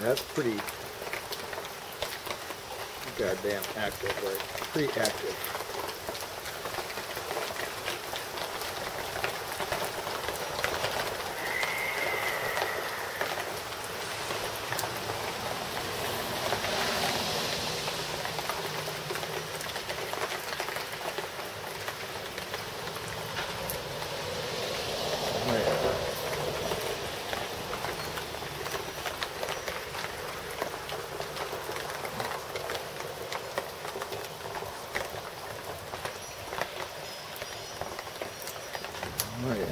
that's pretty goddamn active, right? Pretty active. Oh yeah.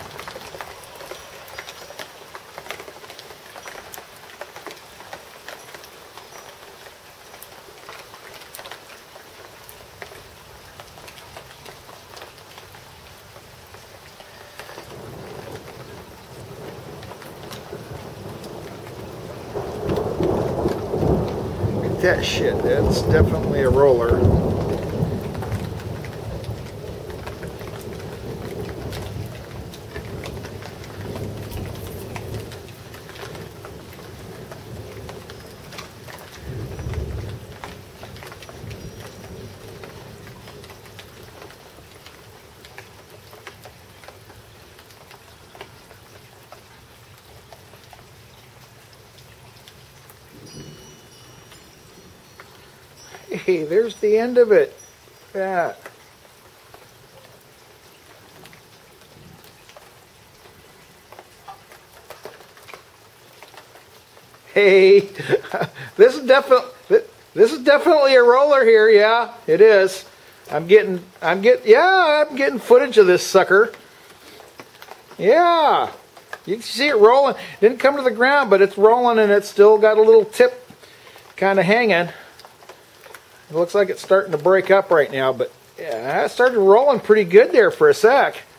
Look at that shit. That's definitely a roller. Hey, there's the end of it. Yeah. Hey, this is definitely a roller here. Yeah, it is. I'm getting footage of this sucker. Yeah, you can see it rolling. Didn't come to the ground, but it's rolling, and it's still got a little tip kind of hanging. It looks like it's starting to break up right now, but yeah, it started rolling pretty good there for a sec.